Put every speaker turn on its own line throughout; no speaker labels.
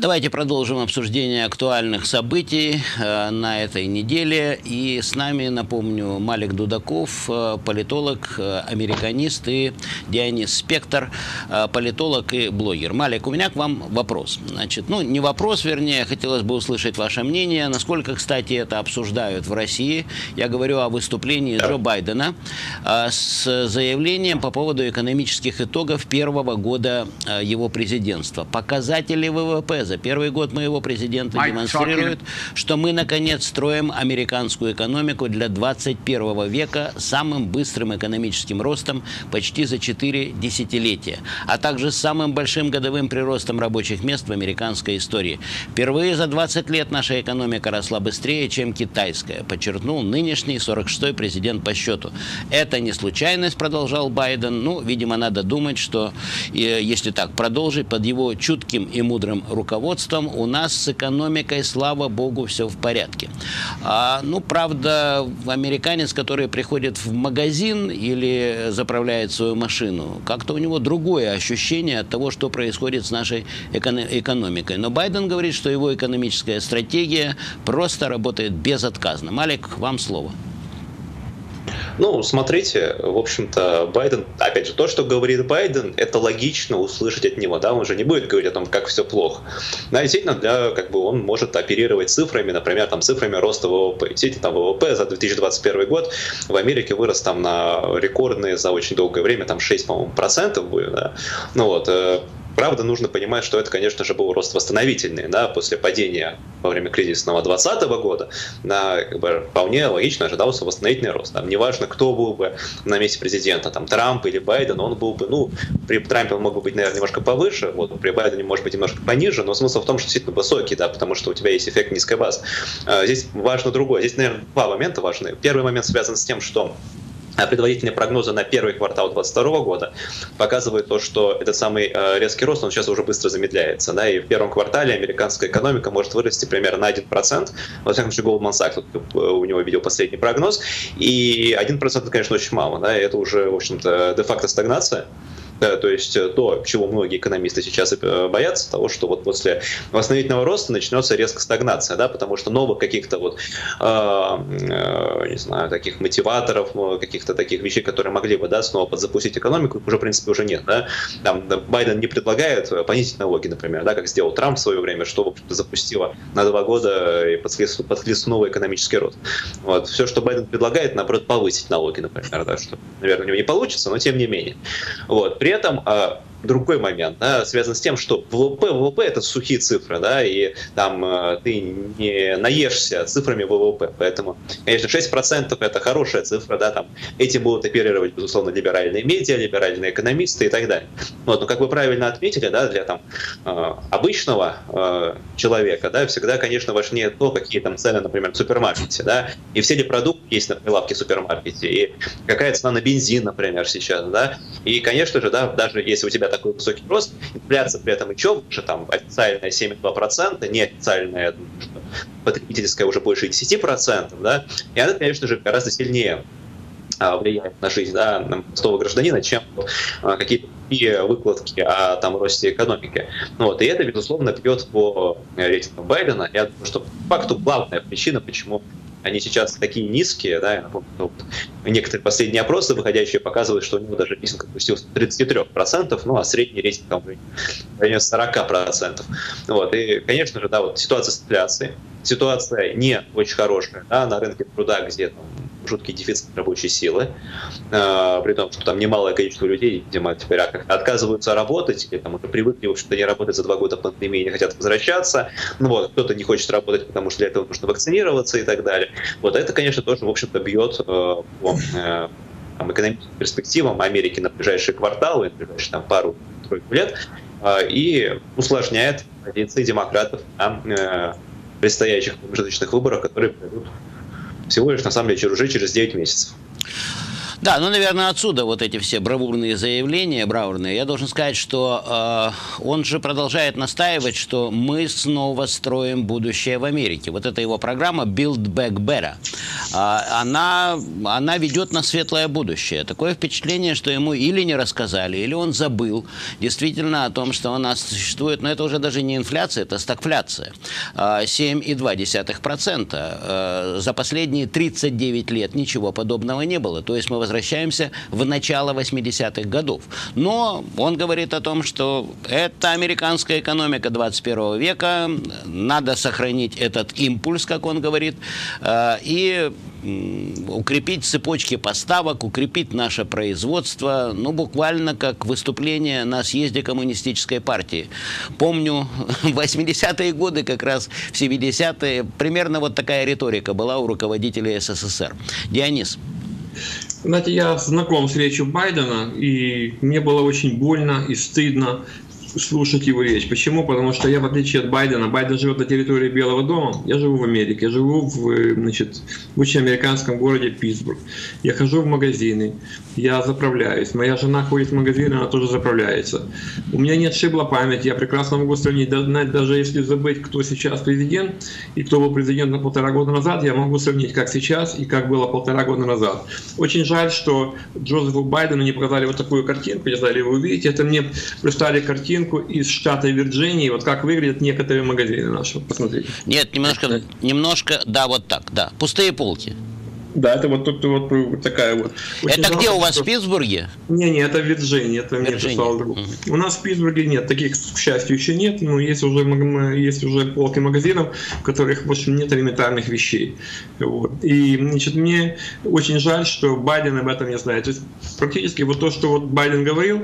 Давайте продолжим обсуждение актуальных событий на этой неделе. И с нами, напомню, Малик Дудаков, политолог, американист, и Дионис Спектр, политолог и блогер. Малик, у меня к вам вопрос. Значит, ну, не вопрос, вернее, хотелось бы услышать ваше мнение. Насколько, кстати, это обсуждают в России? Я говорю о выступлении Джо Байдена с заявлением по поводу экономических итогов первого года его президентства. Показатели ВВП за первый год моего президента демонстрируют, что мы, наконец, строим американскую экономику для 21 века самым быстрым экономическим ростом почти за 4 десятилетия, а также с самым большим годовым приростом рабочих мест в американской истории. Впервые за 20 лет наша экономика росла быстрее, чем китайская, подчеркнул нынешний 46-й президент по счету. Это не случайность, продолжал Байден. Ну, видимо, надо думать, что если так продолжить, под его чутким и мудрым руководством у нас с экономикой, слава богу, все в порядке. Ну, правда, американец, который приходит в магазин или заправляет свою машину, как-то у него другое ощущение от того, что происходит с нашей экономикой. Но Байден говорит, что его экономическая стратегия просто работает безотказно. Малик, вам слово.
Ну, смотрите, в общем-то, Байден, опять же, то, что говорит Байден, это логично услышать от него, да, он же не будет говорить о том, как все плохо. Да, действительно, он может оперировать цифрами, например, там, цифрами роста ВВП. Действительно, там, ВВП за 2021 год в Америке вырос там на рекордные за очень долгое время, там 6, по-моему, процентов будет, да. Ну вот, правда, нужно понимать, что это, конечно же, был рост восстановительный, да, после падения во время кризисного 2020 года, да, вполне логично ожидался восстановительный рост. Там, неважно, кто был бы на месте президента, там, Трамп или Байден, он был бы, ну, при Трампе он мог бы быть, наверное, немножко повыше, вот, при Байдене может быть немножко пониже, но смысл в том, что действительно высокий, да, потому что у тебя есть эффект низкой базы. Здесь важно другое. Здесь, наверное, два момента важны. Первый момент связан с тем, что предварительные прогнозы на первый квартал 2022 года показывают то, что этот самый резкий рост, он сейчас уже быстро замедляется. Да, и в первом квартале американская экономика может вырасти примерно на 1%. Во всяком случае, Goldman Sachs, у него видел последний прогноз. И 1% это, конечно, очень мало. Да, и это уже, в общем-то, де-факто стагнация. То есть то, чего многие экономисты сейчас боятся, того, что вот после восстановительного роста начнется резко стагнация, да, потому что новых каких-то вот, не знаю, таких мотиваторов, каких-то таких вещей, которые могли бы, да, снова подзапустить экономику, уже, в принципе, уже нет, да. Там Байден не предлагает понизить налоги, например, да, как сделал Трамп в свое время, что, в общем-то, запустило на 2 года и подхлестнул новый экономический рост. Вот. Все, что Байден предлагает, наоборот, повысить налоги, например, да, что, наверное, у него не получится, но тем не менее. Вот. При этом другой момент, да, связан с тем, что ВВП это сухие цифры, да, и там ты не наешься цифрами ВВП, поэтому, конечно, 6% это хорошая цифра, да, там этим будут оперировать, безусловно, либеральные медиа, либеральные экономисты и так далее. Вот, но как вы правильно отметили, да, для там обычного человека, да, всегда, конечно, важнее то, какие там цены, например, в супермаркете, да, и все ли продукты есть на прилавке в супермаркете, и какая цена на бензин, например, сейчас, да, и, конечно же, да, даже если у тебя такой высокий рост, инфляция при этом еще выше, там официальная 7,2%, неофициальная, потребительская уже больше 10%, да, и она, конечно же, гораздо сильнее влияет на жизнь, да, на простого гражданина, чем какие-то выкладки о там, росте экономики. Вот, и это, безусловно, бьет по рейтингу Байдена. Я думаю, что по факту главная причина, почему они сейчас такие низкие, да, я напомню, вот, некоторые последние опросы, выходящие, показывают, что у него даже рейтинг опустился до 33%, ну, а средний рейтинг там в районе 40%. Вот, и, конечно же, да, вот ситуация с инфляцией, ситуация не очень хорошая, да, на рынке труда, где там жуткий дефицит рабочей силы, при том, что там немалое количество людей, видимо, теперь отказываются работать, или там уже привыкли, в общем-то, не работать за 2 года пандемии и не хотят возвращаться, ну вот, кто-то не хочет работать, потому что для этого нужно вакцинироваться и так далее. Вот это, конечно, тоже, в общем-то, бьет по экономическим перспективам Америки на ближайшие кварталы, на ближайшие там пару-тройку лет, и усложняет позиции демократов на предстоящих промежуточных выборах, которые пройдут всего лишь, на самом деле, уже через 9 месяцев.
Да, ну, наверное, отсюда вот эти все бравурные заявления, Я должен сказать, что он же продолжает настаивать, что мы снова строим будущее в Америке. Вот это его программа «Build Back Better». она ведет на светлое будущее. Такое впечатление, что ему или не рассказали, или он забыл действительно о том, что у нас существует, но это уже даже не инфляция, это стагфляция. 7,2%. За последние 39 лет ничего подобного не было. То есть мы возвращаемся в начало 80-х годов. Но он говорит о том, что это американская экономика 21 века, надо сохранить этот импульс, как он говорит, и укрепить цепочки поставок, укрепить наше производство, ну, буквально как выступление на съезде коммунистической партии. Помню, в 80-е годы, как раз в 70-е, примерно вот такая риторика была у руководителей СССР. Дионис.
Знаете, я знаком с речью Байдена, и мне было очень больно и стыдно слушать его речь. Почему? Потому что я, в отличие от Байдена, Байден живет на территории Белого дома, я живу в Америке, я живу в очень американском городе Питтсбург. Я хожу в магазины, я заправляюсь. Моя жена ходит в магазин, она тоже заправляется. У меня нет шибла памяти, я прекрасно могу сравнить, даже если забыть, кто сейчас президент и кто был президентом 1,5 года назад, я могу сравнить, как сейчас и как было 1,5 года назад. Очень жаль, что Джозефу Байдену не показали вот такую картинку, не знаю, ли вы увидите, это мне представили картинку из штата Вирджинии, вот как выглядят некоторые магазины наши. Посмотрите.
Нет, немножко, да, вот так, да. Пустые полки.
Да, это вот тут вот такая вот.
Это где у вас, в Питтсбурге?
Не, это в Вирджинии, это мне прислал друг. У нас в Питтсбурге нет, таких, к счастью, еще нет, но есть уже полки магазинов, в которых, в общем, нет элементарных вещей. Вот. И, значит, мне очень жаль, что Байден об этом не знает. То есть, практически вот то, что вот Байден говорил,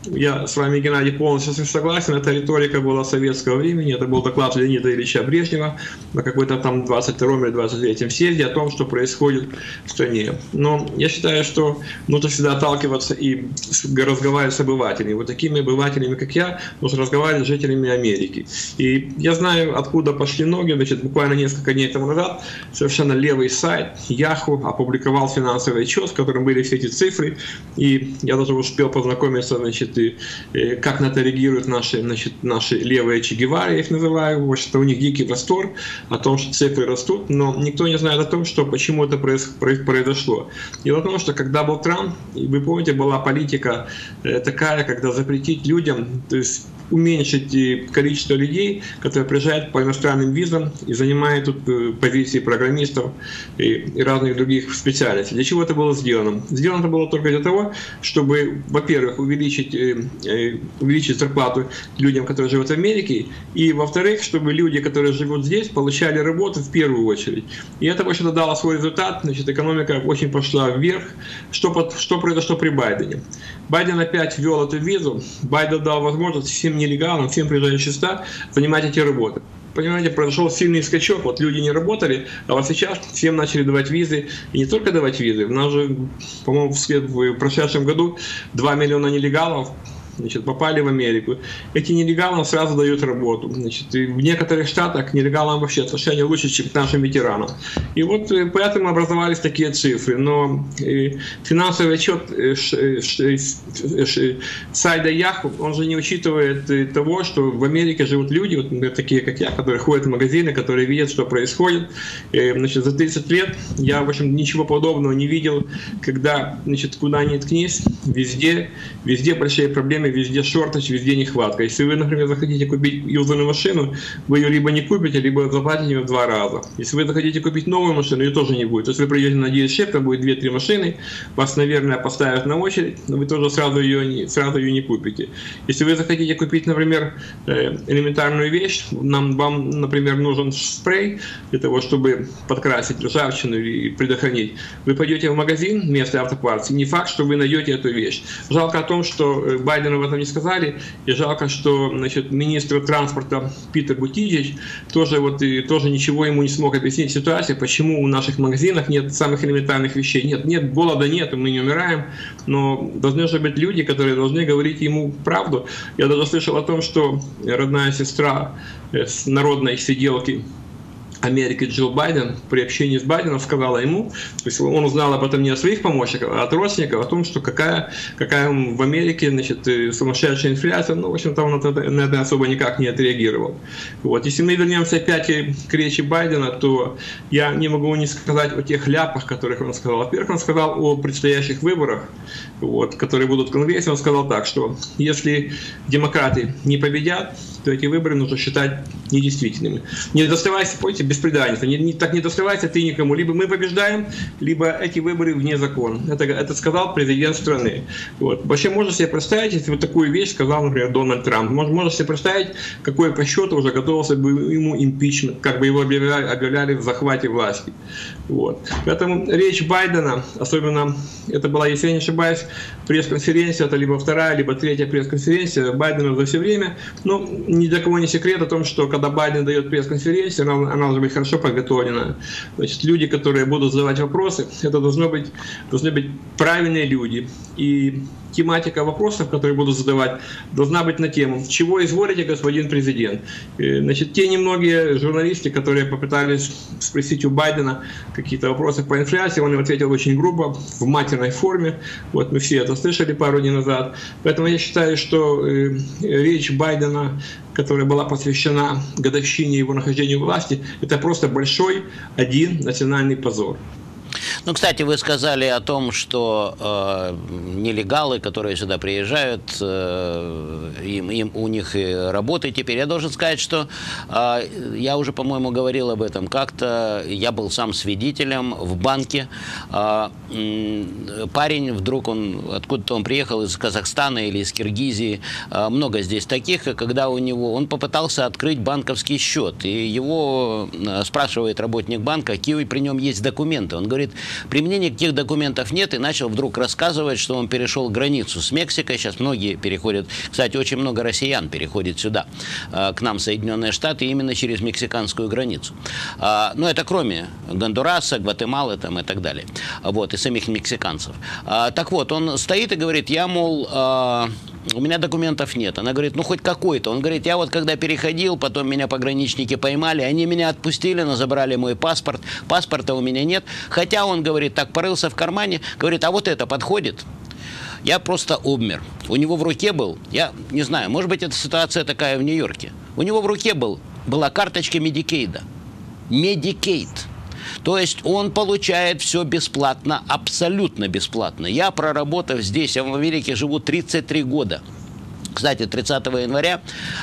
я с вами, Геннадий, полностью согласен, эта риторика была советского времени, это был доклад Леонида Ильича Брежнева на какой-то там 22-м или 23-м съезде о том, что происходит в стране. Но я считаю, что нужно всегда отталкиваться и разговаривать с обывателями. Вот такими обывателями, как я, нужно разговаривать с жителями Америки. И я знаю, откуда пошли ноги. Значит, буквально несколько дней тому назад совершенно левый сайт Yahoo опубликовал финансовый отчет, в котором были все эти цифры. И я даже успел познакомиться, значит, как на это реагируют наши левые Че Гевары, я их называю. Вот, что у них дикий восторг о том, что цифры растут, но никто не знает о том, что почему это произошло. Дело в том, что когда был Трамп, вы помните, была политика такая, когда запретить людям, то есть уменьшить количество людей, которые приезжают по иностранным визам и занимают тут позиции программистов и разных других специальностей. Для чего это было сделано? Сделано это было только для того, чтобы, во-первых, увеличить зарплату людям, которые живут в Америке, и, во-вторых, чтобы люди, которые живут здесь, получали работу в первую очередь. И это, в общем-то, дало свой результат. Значит, экономика очень пошла вверх. Что произошло при Байдене? Байден опять ввел эту визу. Байден дал возможность всем нелегалам, всем приезжающим сюда занимать эти работы. Понимаете, произошел сильный скачок, вот люди не работали, а вот сейчас всем начали давать визы, и не только давать визы, у нас же, по-моему, в прошедшем году 2 миллиона нелегалов, значит, попали в Америку. Эти нелегалам сразу дают работу. Значит, и в некоторых штатах нелегалам вообще отношение лучше, чем к нашим ветеранам. И вот поэтому образовались такие цифры. Но финансовый отчет сайта Yahoo, он же не учитывает того, что в Америке живут люди, вот, например, такие как я, которые ходят в магазины, которые видят, что происходит. Значит, за 30 лет я, в общем, ничего подобного не видел, когда, значит, куда ни ткнись, везде большие проблемы, везде шортаж, везде нехватка. Если вы, например, захотите купить юзанную машину, вы ее либо не купите, либо заплатите в 2 раза. Если вы захотите купить новую машину, ее тоже не будет. То есть вы придете на дилершип, там будет 2-3 машины, вас, наверное, поставят на очередь, но вы тоже сразу ее не купите. Если вы захотите купить, например, элементарную вещь, вам, например, нужен спрей для того, чтобы подкрасить ржавчину и предохранить, вы пойдете в магазин вместо автопартс, и не факт, что вы найдете эту вещь. Жалко о том, что Байдену об этом не сказали, и жалко, что, значит, министр транспорта Питер Бутиджич тоже ничего ему не смог объяснить ситуацию, почему у наших магазинах нет самых элементарных вещей. Нет, голода нет, мы не умираем, но должны же быть люди, которые должны говорить ему правду. Я даже слышал о том, что родная сестра с народной сиделки Америки Джилл Байден при общении с Байденом сказала ему, то есть он узнал об этом не от своих помощников, а от родственников, о том, что какая в Америке, значит, сумасшедшая инфляция, ну, в общем-то, он на это особо никак не отреагировал. Вот. Если мы вернемся опять к речи Байдена, то я не могу не сказать о тех ляпах, которых он сказал. Во-первых, он сказал о предстоящих выборах, вот, которые будут в Конгрессе. Он сказал так, что если демократы не победят, то эти выборы нужно считать недействительными. Не доставайся, помните, беспредательство. Так не доставайся ты никому. Либо мы побеждаем, либо эти выборы вне закона. Это сказал президент страны. Вот. Вообще можно себе представить, если вот такую вещь сказал, например, Дональд Трамп. Можно себе представить, какой по счету уже готовился бы ему импичмент, как бы его объявляли в захвате власти. Вот. Поэтому речь Байдена, особенно это была, если я не ошибаюсь, пресс-конференция, это либо вторая, либо третья пресс-конференция Байдена за все время. Ну, ни для кого не секрет о том, что когда Байден дает пресс-конференцию, она должна быть хорошо подготовлена. Значит, люди, которые будут задавать вопросы, это должны быть правильные люди. И тематика вопросов, которые будут задавать, должна быть на тему «Чего изволите, господин президент?». Значит, те немногие журналисты, которые попытались спросить у Байдена какие-то вопросы по инфляции, он им ответил очень грубо, в матерной форме. Вот мы все это слышали пару дней назад. Поэтому я считаю, что речь Байдена, которая была посвящена годовщине его нахождения у власти, это просто большой один национальный позор.
Ну, кстати, вы сказали о том, что нелегалы, которые сюда приезжают, у них и работы теперь. Я должен сказать, что я уже, по-моему, говорил об этом как-то. Я был сам свидетелем в банке. Парень вдруг, откуда-то он приехал из Казахстана или из Киргизии. Много здесь таких. И когда он попытался открыть банковский счет. И его спрашивает работник банка, какие при нем есть документы. Он говорит, при мне никаких документов нет, и начал вдруг рассказывать, что он перешел границу с Мексикой. Сейчас многие переходят, кстати, очень много россиян переходит сюда, к нам, в Соединенные Штаты, именно через мексиканскую границу. Но это кроме Гондураса, Гватемалы там, и так далее. Вот, и самих мексиканцев. Так вот, он стоит и говорит, я, мол, у меня документов нет. Она говорит, ну хоть какой-то. Он говорит, я вот когда переходил, потом меня пограничники поймали, они меня отпустили, но забрали мой паспорт. Паспорта у меня нет. Хотя он, говорит, так порылся в кармане, говорит, а вот это подходит? Я просто обмер. У него в руке был, я не знаю, может быть, эта ситуация такая в Нью-Йорке. У него в руке была карточка Медикейда. Медикейд. То есть он получает все бесплатно, абсолютно бесплатно. Я, проработав здесь, я в Америке живу 33 года. Кстати, 30 января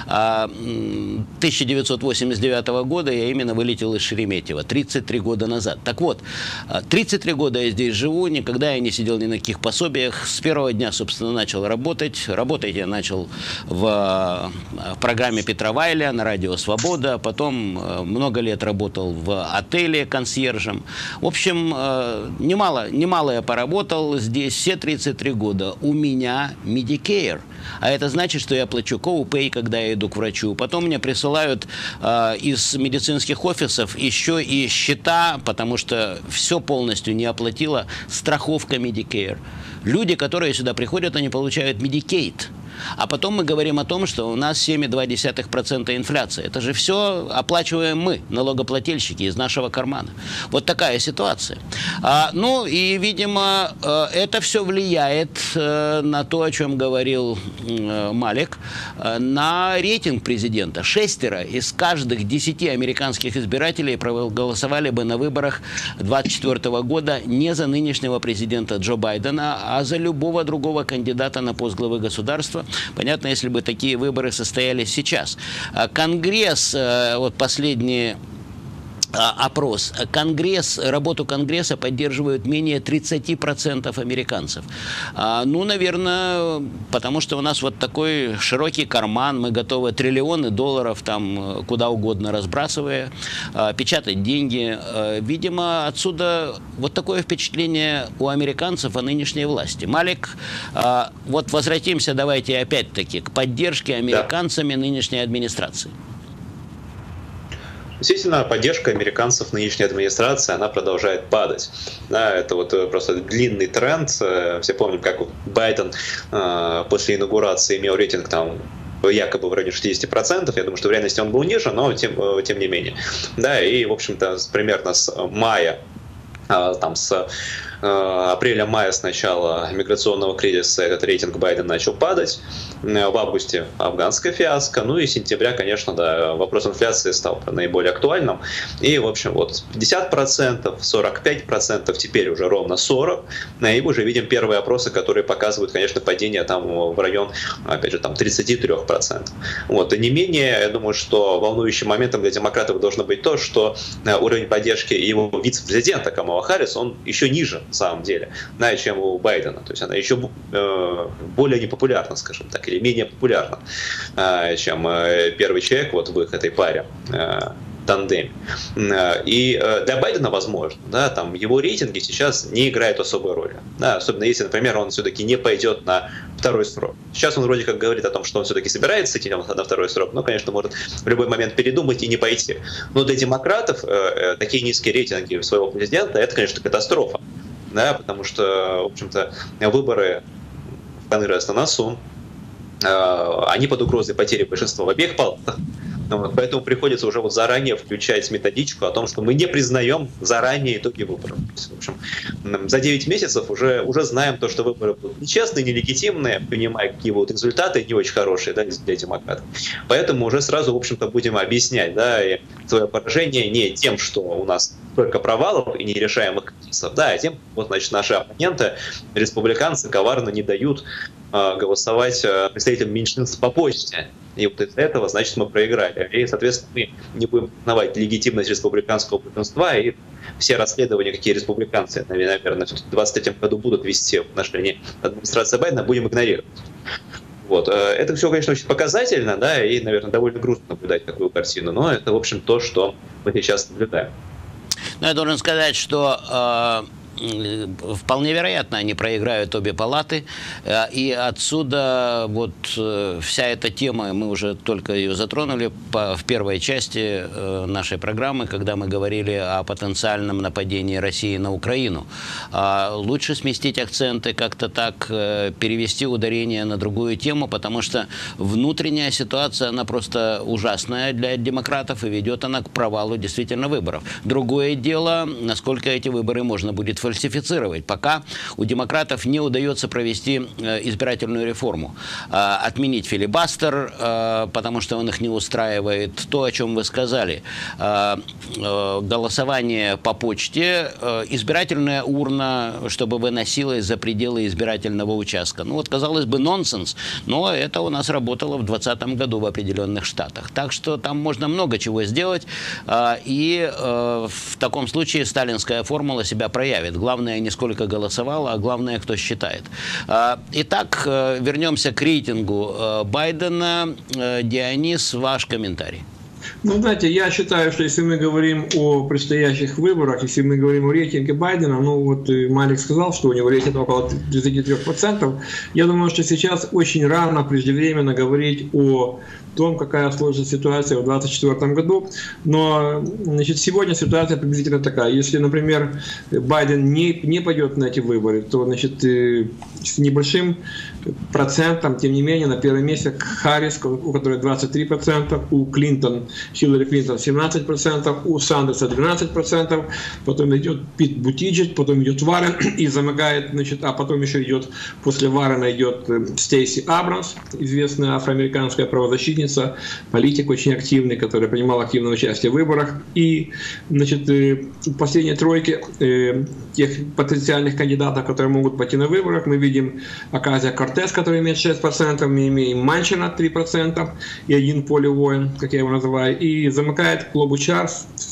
1989 года я именно вылетел из Шереметьево, 33 года назад. Так вот, 33 года я здесь живу, никогда я не сидел ни на каких пособиях. С первого дня, собственно, начал работать. Работать я начал в программе Петра Вайля на радио «Свобода». Потом много лет работал в отеле консьержем. В общем, немало я поработал здесь все 33 года. У меня Medicare. А это значит, что я плачу co-pay, когда я иду к врачу. Потом мне присылают из медицинских офисов еще и счета, потому что все полностью не оплатила страховка Medicare. Люди, которые сюда приходят, они получают Medicaid. А потом мы говорим о том, что у нас 7,2% инфляция. Это же все оплачиваем мы, налогоплательщики, из нашего кармана. Вот такая ситуация. Ну и, видимо, это все влияет на то, о чем говорил Малик, на рейтинг президента. 6 из каждых 10 американских избирателей проголосовали бы на выборах 2024 года не за нынешнего президента Джо Байдена, а за любого другого кандидата на пост главы государства. Понятно, если бы такие выборы состоялись сейчас. Конгресс, вот последний опрос. Работу Конгресса поддерживают менее 30% американцев. Ну, наверное, потому что у нас вот такой широкий карман, мы готовы триллионы долларов там куда угодно разбрасывая, печатать деньги. Видимо, отсюда вот такое впечатление у американцев о нынешней власти. Малик, вот возвратимся, давайте опять-таки к поддержке американцами нынешней администрации.
Действительно, поддержка американцев нынешней администрации, она продолжает падать. Да, это вот просто длинный тренд. Все помним, как Байден после инаугурации имел рейтинг там якобы в районе 60%. Я думаю, что в реальности он был ниже, но тем не менее. Да, и, в общем-то, примерно с мая, там, с апреля-мая с начала миграционного кризиса этот рейтинг Байдена начал падать. В августе афганская фиаско. Ну и с сентября, конечно, да, вопрос инфляции стал наиболее актуальным. И, в общем, вот 50%, 45%, теперь уже ровно 40%. И мы уже видим первые опросы, которые показывают, конечно, падение там в район, опять же, там 33%. Вот. И не менее, я думаю, что волнующим моментом для демократов должно быть то, что уровень поддержки его вице-президента Камала Харрис, он еще ниже, на самом деле, да, чем у Байдена. То есть она еще более непопулярна, скажем так, или менее популярна, чем первый человек вот в их этой паре, тандеме. И для Байдена, возможно, да, там его рейтинги сейчас не играют особой роли. Да, особенно если, например, он все-таки не пойдет на второй срок. Сейчас он вроде как говорит о том, что он все-таки собирается идти на второй срок, но, конечно, может в любой момент передумать и не пойти. Но для демократов такие низкие рейтинги своего президента — это, конечно, катастрофа. Да, потому что, в общем-то, выборы в Конгресс на носу, они под угрозой потери большинства в обеих палатах. Вот, поэтому приходится уже вот заранее включать методичку о том, что мы не признаем заранее итоги выборов. В общем, за 9 месяцев уже знаем то, что выборы будут нечестные, нелегитимные, понимая, какие будут результаты, не очень хорошие, да, для демократов. Поэтому уже сразу, в общем-то, будем объяснять, да, и свое поражение не тем, что у нас только провалов и нерешаемых кризисов, да, а тем, вот, значит, наши оппоненты, республиканцы, коварно не дают голосовать представителям меньшинств по почте. И вот из-за этого, значит, мы проиграли. И, соответственно, мы не будем признавать легитимность республиканского большинства, и все расследования, какие республиканцы, наверное, в 2023 году будут вести в отношении администрации Байдена, будем игнорировать. Вот. Это все, конечно, очень показательно, да, и, наверное, довольно грустно наблюдать такую картину, но это, в общем, то, что мы сейчас наблюдаем.
Ну, я должен сказать, что вполне вероятно, они проиграют обе палаты, и отсюда вот вся эта тема, мы уже только ее затронули в первой части нашей программы, когда мы говорили о потенциальном нападении России на Украину. Лучше сместить акценты, как-то так перевести ударение на другую тему, потому что внутренняя ситуация, она просто ужасная для демократов, и ведет она к провалу действительно выборов. Другое дело, насколько эти выборы можно будет фальсифицировать. Пока у демократов не удается провести избирательную реформу. Отменить филибастер, потому что он их не устраивает. То, о чем вы сказали. Голосование по почте, избирательная урна, чтобы выносилась за пределы избирательного участка. Ну вот, казалось бы, нонсенс, но это у нас работало в 2020 году в определенных штатах. Так что там можно много чего сделать, и в таком случае сталинская формула себя проявит. Главное, не сколько голосовало, а главное, кто считает. Итак, вернемся к рейтингу Байдена. Дионис, ваш комментарий.
Ну, знаете, я считаю, что если мы говорим о предстоящих выборах, если мы говорим о рейтинге Байдена, ну вот Малик сказал, что у него рейтинг около 33%, я думаю, что сейчас очень рано, преждевременно говорить о том, какая сложится ситуация в 2024 году. Но, значит, сегодня ситуация приблизительно такая. Если, например, Байден не пойдет на эти выборы, то, значит, с небольшим процентом, тем не менее, на первом месте Харрис, у которой 23%, у Хиллари Клинтон 17%, у Сандерса 12%, потом идет Пит Бутиджет, потом идет Варен и замыкает, значит, а потом еще идет, после Варена идет Стейси Абрамс, известная афроамериканская правозащитница, политик очень активный, который принимал активное участие в выборах. И, значит, в последней тройке тех потенциальных кандидатов, которые могут пойти на выборах, мы видим Оказио-Кортес, который имеет 6%, мы имеем Манчина 3% и один Поли Воин, как я его называю, и замыкает Клобучар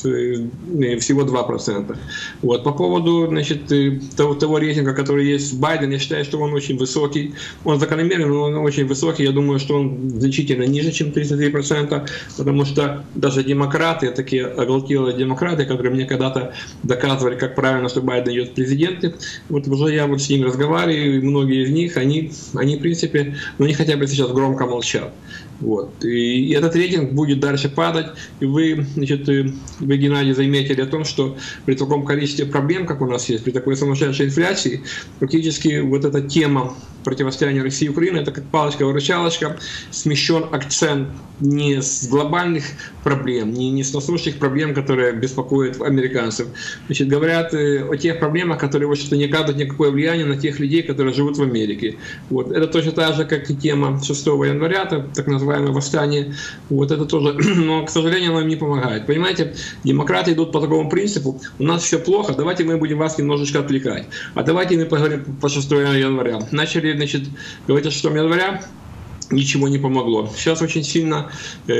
всего 2%. Вот. По поводу, значит, того рейтинга, который есть в Байдене, я считаю, что он очень высокий. Он закономерный, но он очень высокий. Я думаю, что он значительно ниже, чем 33%, потому что даже демократы, такие оголтелые демократы, которые мне когда-то доказывали, как правильно, что Байден идет в президенты, вот уже я вот с ними разговариваю, и многие из них, они в принципе, ну, они хотя бы сейчас громко молчат. Вот. И этот рейтинг будет дальше падать. И вы, значит, вы, Геннадий, заметили о том, что при таком количестве проблем, как у нас есть, при такой сумасшедшей инфляции, практически вот эта тема противостояния России и Украины, это как палочка-выручалочка, смещен акцент не с глобальных проблем, не с насущных проблем, которые беспокоят американцев. Значит, говорят о тех проблемах, которые, в общем-то, не оказывают никакое влияние на тех людей, которые живут в Америке. Вот. Это точно так же, как и тема 6 января, так называемое восстание. Вот это тоже, но, к сожалению, нам не помогает. Понимаете, демократы идут по такому принципу: у нас все плохо, давайте мы будем вас немножечко отвлекать. А давайте мы поговорим по 6 января. Начали, значит, говорить о 6 января, ничего не помогло. Сейчас очень сильно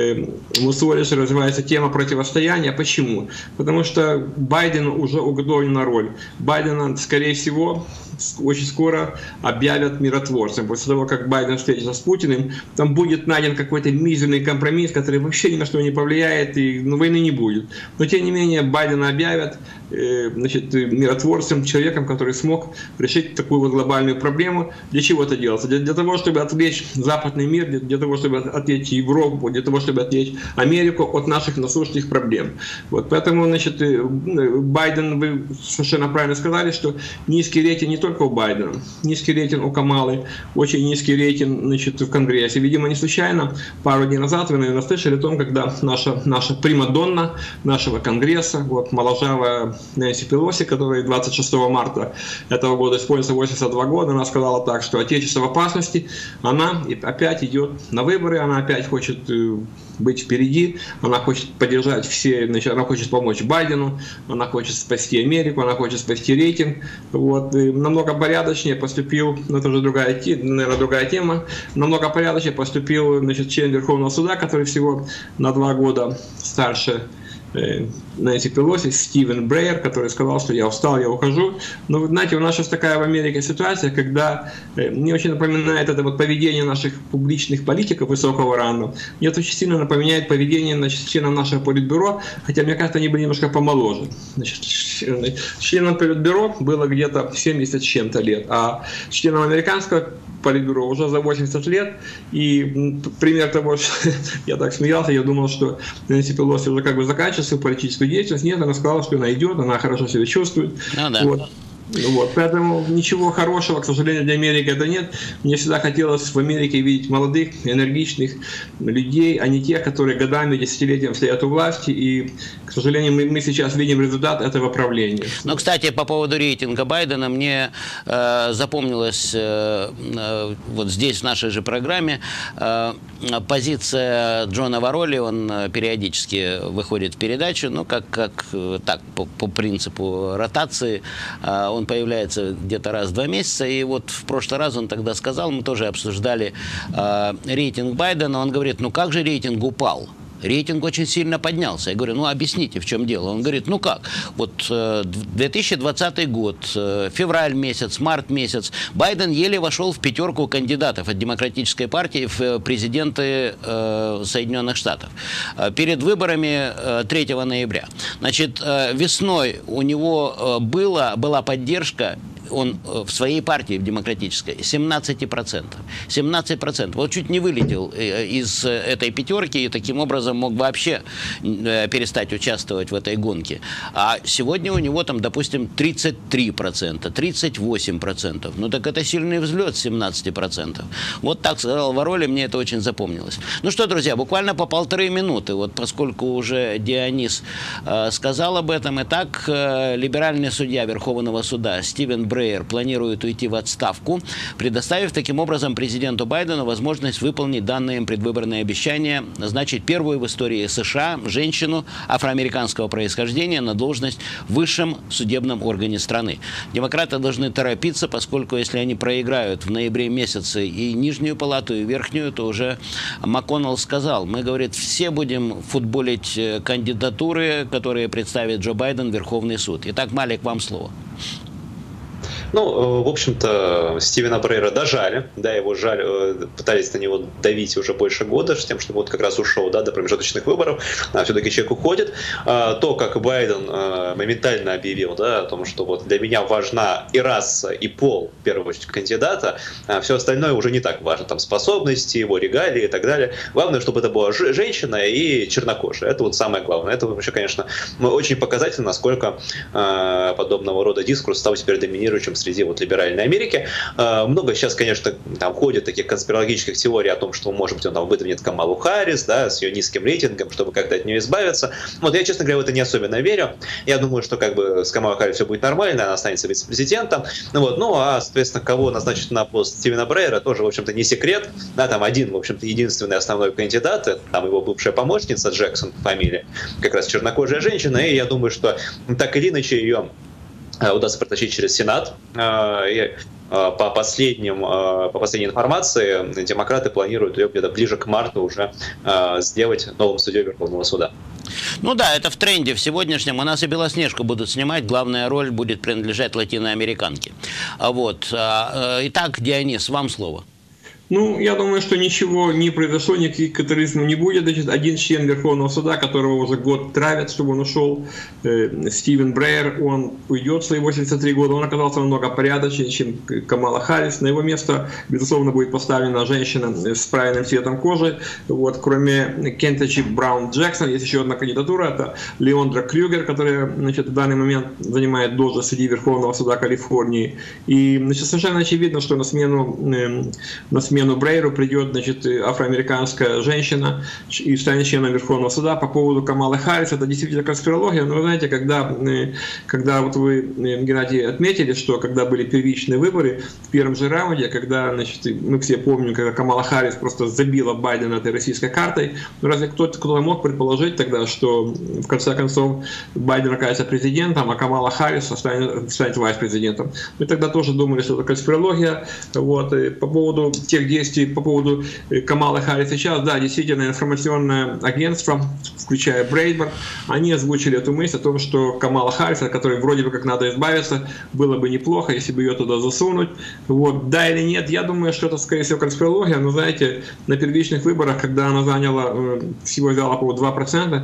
в Уоллесе развивается тема противостояния. Почему? Потому что Байдену уже уготовлена роль. Байдена, скорее всего, очень скоро объявят миротворцем. После того, как Байден встретится с Путиным, там будет найден какой-то мизерный компромисс, который вообще ни на что не повлияет, и войны не будет. Но, тем не менее, Байдена объявят, значит, миротворцем, человеком, который смог решить такую вот глобальную проблему. Для чего это делается? Для того, чтобы отвлечь западный мир, для того, чтобы отвлечь Европу, для того, чтобы отвлечь Америку от наших насущных проблем. Вот. Поэтому, значит, Байден, вы совершенно правильно сказали, что низкий рейтинг не только у Байдена, низкий рейтинг у Камалы, очень низкий рейтинг, значит, в Конгрессе. Видимо, не случайно, пару дней назад вы, наверное, слышали о том, когда наша примадонна нашего Конгресса, вот, моложавая Нэнси Пелоси, которая 26 марта этого года исполнится 82 года, она сказала так, что отечество в опасности, она опять идет на выборы, она опять хочет быть впереди, она хочет поддержать все, значит, она хочет помочь Байдену, она хочет спасти Америку, она хочет спасти рейтинг. Вот. И намного порядочнее поступил, это уже другая тема, намного порядочнее поступил, значит, член Верховного суда, который всего на 2 года старше Нэнси Пелоси, Стивен Брейер, который сказал, что я устал, я ухожу. Но вы знаете, у нас сейчас такая в Америке ситуация, когда мне очень напоминает это вот поведение наших публичных политиков высокого ранга. Мне это очень сильно напоминает поведение, значит, членов нашего политбюро, хотя мне кажется, они были немножко помоложе. Значит, членам политбюро было где-то 70 с чем-то лет, а членам американского политбюро уже за 80 лет. И пример того, что я так смеялся, я думал, что Нэнси Пелоси уже как бы заканчивает свою политическую деятельность. Нет, она сказала, что она идет, она хорошо себя чувствует.
Ну, да.
Вот. Вот. Поэтому ничего хорошего, к сожалению, для Америки это нет. Мне всегда хотелось в Америке видеть молодых, энергичных людей, а не тех, которые годами, десятилетиями стоят у власти. И, к сожалению, мы сейчас видим результат этого правления.
Но, кстати, по поводу рейтинга Байдена, мне запомнилась вот здесь, в нашей же программе, позиция Джона Варроли. Он периодически выходит в передачу, ну, как так, по принципу ротации. Он появляется где-то раз в 2 месяца, и вот в прошлый раз он тогда сказал, мы тоже обсуждали рейтинг Байдена, он говорит, ну как же рейтинг упал? Рейтинг очень сильно поднялся. Я говорю, ну объясните, в чем дело. Он говорит, ну как, вот 2020 год, февраль месяц, март месяц, Байден еле вошел в 5 кандидатов от Демократической партии в президенты Соединенных Штатов. Перед выборами 3 ноября. Значит, весной у него была поддержка, он в своей партии, в демократической, 17%. 17%. Вот чуть не вылетел из этой 5 и таким образом мог вообще перестать участвовать в этой гонке. А сегодня у него там, допустим, 33%, 38%. Ну так это сильный взлет с 17%. Вот так сказал Варроли, мне это очень запомнилось. Ну что, друзья, буквально по 1,5 минуты, вот поскольку уже Дионис сказал об этом. Итак, либеральный судья Верховного суда Стивен Брейер планирует уйти в отставку, предоставив таким образом президенту Байдену возможность выполнить данное им предвыборное обещание, назначить первую в истории США женщину афроамериканского происхождения на должность в высшем судебном органе страны. Демократы должны торопиться, поскольку если они проиграют в ноябре месяце и нижнюю палату, и верхнюю, то уже МакКоннелл сказал, мы, говорит, все будем футболить кандидатуры, которые представит Джо Байден в Верховный суд. Итак, Малик, вам слово.
Ну, в общем-то, Стивена Брейера дожали, да, его пытались на него давить уже больше года, с тем, чтобы вот как раз ушел, да, до промежуточных выборов, а все-таки человек уходит. То, как Байден моментально объявил, да, о том, что вот для меня важна и раса, и пол, в первую очередь, кандидата, а все остальное уже не так важно, там, способности, его регалии и так далее. Главное, чтобы это была женщина и чернокожая. Это вот самое главное. Это вообще, конечно, очень показательно, насколько подобного рода дискурс стал теперь доминирующим среди вот либеральной Америки. Много сейчас, конечно, там ходит таких конспирологических теорий о том, что, может быть, он там выдвинет Камалу Харрис, да, с ее низким рейтингом, чтобы как-то от нее избавиться. Вот я, честно говоря, в это не особенно верю. Я думаю, что как бы с Камалой Харрис все будет нормально, она останется вице-президентом. Вот. Ну, а, соответственно, кого назначить на пост Стивена Брейера, тоже, в общем-то, не секрет. Да, там один, в общем-то, единственный основной кандидат, это там его бывшая помощница Джексон по фамилии, как раз чернокожая женщина, и я думаю, что так или иначе ее удастся протащить через Сенат. По последней информации, демократы планируют ее где-то ближе к марту уже сделать новым судьей Верховного суда.
Ну да, это в тренде в сегодняшнем. У нас и Белоснежку будут снимать. Главная роль будет принадлежать латиноамериканке. Вот. Итак, Дионис, вам слово.
Ну, я думаю, что ничего не произошло, никаких катаклизмов не будет. Значит, один член Верховного суда, которого уже год травят, чтобы он ушел, Стивен Брейер, он уйдет в свои 83 года. Он оказался намного порядочнее, чем Камала Харрис. На его место, безусловно, будет поставлена женщина с правильным цветом кожи. Вот, кроме Кентачи Браун Джексон, есть еще одна кандидатура, это Леондра Крюгер, которая, значит, в данный момент занимает должность судьи Верховного суда Калифорнии. И, значит, совершенно очевидно, что на смену Брейеру придет, значит, афроамериканская женщина и станет членом Верховного суда. По поводу Камалы Харрис, это действительно конспирология, но вы знаете, когда вот вы, Геннадий, отметили, что когда были первичные выборы в первом же раунде, когда, значит, мы все помним, когда Камала Харрис просто забила Байдена этой российской картой, но разве кто-то мог предположить тогда, что в конце концов Байден окажется президентом, а Камала Харрис станет вайс-президентом? Мы тогда тоже думали, что это конспирология. Вот. И по поводу тех действий, по поводу Камалы Харрис сейчас, да, действительно, информационное агентство, включая Брейдборд, они озвучили эту мысль о том, что Камала Харрис, от которой вроде бы как надо избавиться, было бы неплохо, если бы ее туда засунуть. Вот. Да или нет, я думаю, что это, скорее всего, конспирология, но, знаете, на первичных выборах, когда она всего взяла по 2%,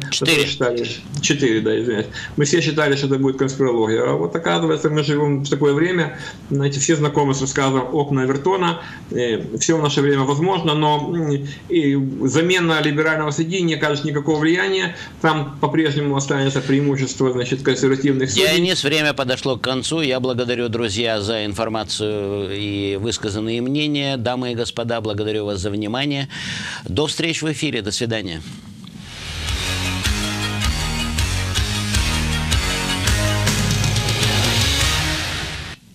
4, да, извиняюсь, мы все считали, что это будет конспирология. А вот оказывается, мы живем в такое время, знаете, все знакомы с рассказом «Окна Овертона», все в наше время возможно, но и замена либерального судьи не окажет никакого влияния. Там по-прежнему останется преимущество, значит, консервативных судей.
Дионис, время подошло к концу. Я благодарю, друзья, за информацию и высказанные мнения. Дамы и господа, благодарю вас за внимание. До встречи в эфире. До свидания.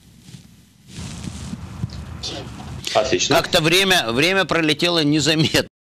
Отлично.
Как-то время пролетело незаметно.